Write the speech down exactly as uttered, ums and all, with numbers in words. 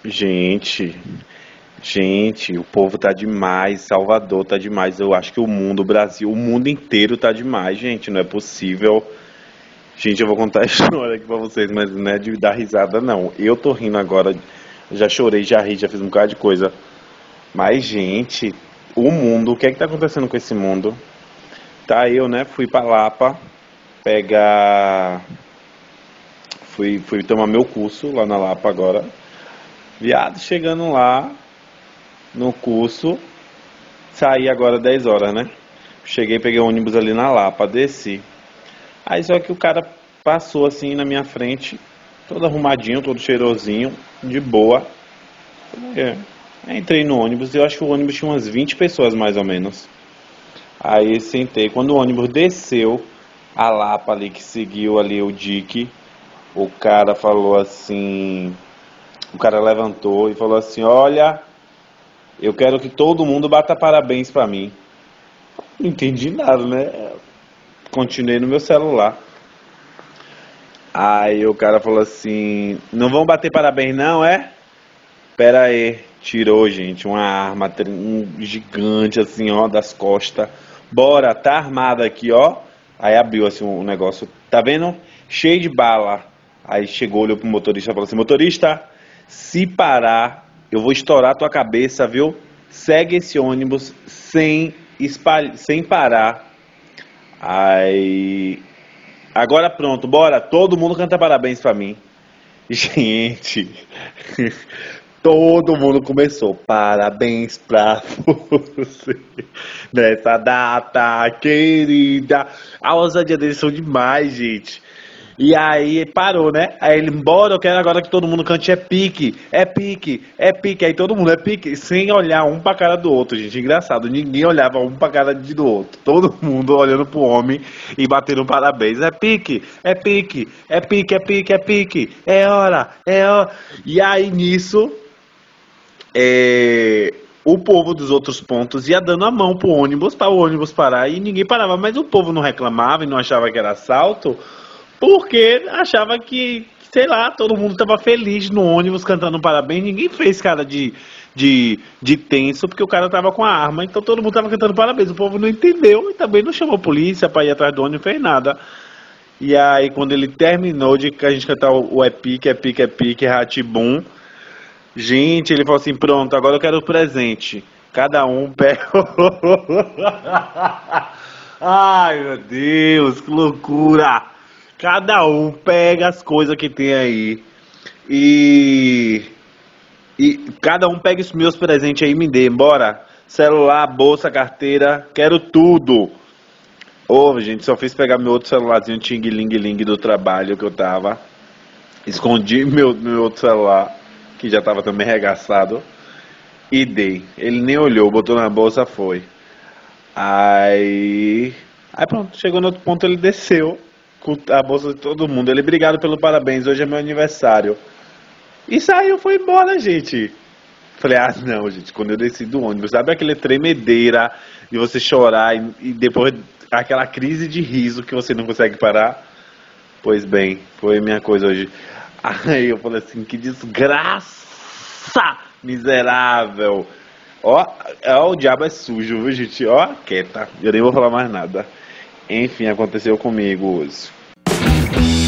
Gente, gente, o povo tá demais, Salvador tá demais. Eu acho que o mundo, o Brasil, o mundo inteiro tá demais, gente. Não é possível. Gente, eu vou contar a história aqui pra vocês, mas não é de dar risada, não. Eu tô rindo agora, já chorei, já ri, já fiz um bocado de coisa. Mas, gente, o mundo, o que é que tá acontecendo com esse mundo? Tá, eu, né, fui pra Lapa pegar. Fui, fui tomar meu curso lá na Lapa agora. Viado, chegando lá no curso, saí agora dez horas, né? Cheguei, peguei o ônibus ali na Lapa, desci. Aí só que o cara passou assim na minha frente, todo arrumadinho, todo cheirosinho, de boa. É. Entrei no ônibus, eu acho que o ônibus tinha umas vinte pessoas mais ou menos. Aí sentei. Quando o ônibus desceu, a Lapa ali que seguiu ali o dique, o cara falou assim. O cara levantou e falou assim: Olha, eu quero que todo mundo bata parabéns pra mim. Não entendi nada, né? Continuei no meu celular. Aí o cara falou assim: Não vão bater parabéns, não, é? Pera aí. Tirou, gente, uma arma, um gigante assim, ó, das costas. Bora, tá armado aqui, ó. Aí abriu assim um negócio, tá vendo? Cheio de bala. Aí chegou, olhou pro motorista e falou assim: Motorista, se parar, eu vou estourar tua cabeça, viu? Segue esse ônibus sem, espalh... sem parar. Aí. Agora pronto, bora. Todo mundo canta parabéns pra mim. Gente. Todo mundo começou. Parabéns pra você. Nessa data querida. A ousadia deles são demais, gente. E aí parou, né? Aí ele, embora, eu quero agora que todo mundo cante é pique, é pique, é pique. Aí todo mundo é pique, sem olhar um pra cara do outro, gente. Engraçado, ninguém olhava um pra cara do outro. Todo mundo olhando pro homem e batendo parabéns. É pique, é pique, é pique, é pique, é pique. É hora, é hora. E aí nisso, é... o povo dos outros pontos ia dando a mão pro ônibus, para o ônibus parar. E ninguém parava, mas o povo não reclamava e não achava que era assalto. Porque achava que, sei lá, todo mundo tava feliz no ônibus cantando parabéns. Ninguém fez cara de, de, de tenso porque o cara tava com a arma. Então todo mundo tava cantando parabéns. O povo não entendeu e também não chamou a polícia pra ir atrás do ônibus, não fez nada. E aí quando ele terminou de a gente cantar o, o é pique, é pique, é pique, Ratibum. Gente, ele falou assim: Pronto, agora eu quero o presente. Cada um pega. Ai, meu Deus, que loucura! Cada um pega as coisas que tem aí e, e cada um pega os meus presentes aí e me dê, bora. Celular, bolsa, carteira, quero tudo. Ô, gente, só fiz pegar meu outro celularzinho ting-ling-ling do trabalho que eu tava. Escondi meu, meu outro celular, que já tava também regaçado, e dei. Ele nem olhou, botou na bolsa, foi. Aí... Aí pronto, chegou no outro ponto, ele desceu com a bolsa de todo mundo. Ele, obrigado pelo parabéns, hoje é meu aniversário. E saiu, foi embora, gente. Falei, ah, não, gente, quando eu desci do ônibus, sabe aquele tremedeira de você chorar e, e depois aquela crise de riso que você não consegue parar? Pois bem, foi minha coisa hoje. Aí eu falei assim, que desgraça, miserável. Ó, ó, o diabo é sujo, viu, gente? Ó, quieta, eu nem vou falar mais nada. Enfim, aconteceu comigo hoje.